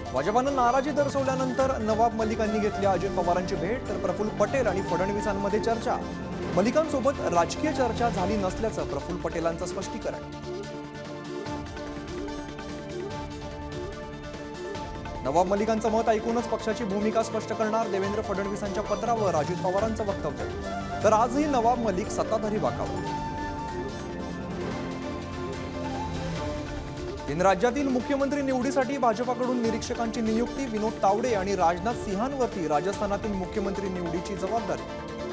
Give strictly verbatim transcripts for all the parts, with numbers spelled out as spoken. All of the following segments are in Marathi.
भाजपानं नाराजी दर्शवल्यानंतर नवाब मलिकांनी घेतली अजित पवारांची भेट, तर प्रफुल्ल पटेल आणि फडणवीसांमध्ये चर्चा। मलिकांसोबत राजकीय चर्चा झाली नसल्याचं प्रफुल्ल पटेलांचं स्पष्टीकरण। नवाब मलिकांचं मत ऐकूनच पक्षाची भूमिका स्पष्ट करणार देवेंद्र फडणवीसांच्या पत्रावर अजित पवारांचं वक्तव्य। तर आजही नवाब मलिक सत्ताधारी वाकावर। तीन राज्यातील मुख्यमंत्री निवडीसाठी भाजपाकडून निरीक्षकांची नियुक्ती, विनोद तावडे आणि राजनाथ सिंहांवरती राजस्थानातील मुख्यमंत्री निवडीची जबाबदारी।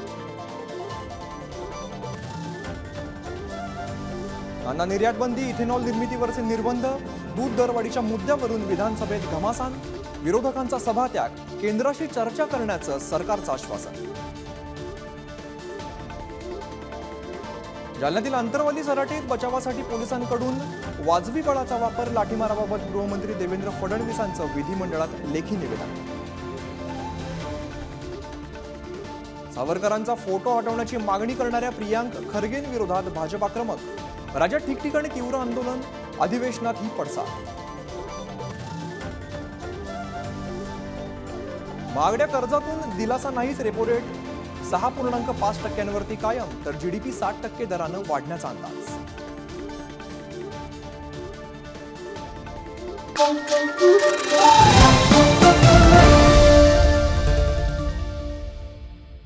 कांदा निर्यात बंदी, इथेनॉल निर्मितीवरचे निर्बंध, दूध दरवाढीच्या मुद्द्यावरून विधानसभेत घमासान, विरोधकांचा सभात्याग, केंद्राशी चर्चा करण्याचं सरकारचं आश्वासन। जालन्यातील अंतरवाली सराटीत बचावासाठी पोलिसांकडून वाजवी बळाचा वापर, लाठीमाराबाबत गृहमंत्री देवेंद्र फडणवीसांचं विधिमंडळात लेखी निवेदन। सावरकरांचा फोटो हटवण्याची मागणी करणाऱ्या प्रियांक खरगेंविरोधात भाजप आक्रमक, राज्यात ठिकठिकाणी तीव्र आंदोलन, अधिवेशनात ही पडसाद। महागड्या कर्जातून दिलासा नाहीच, रेपो रेट सहा पूर्णांक पाच टक्क्यांवरती कायम, तर जीडीपी साठ टक्के दरानं वाढण्याचा अंदाज।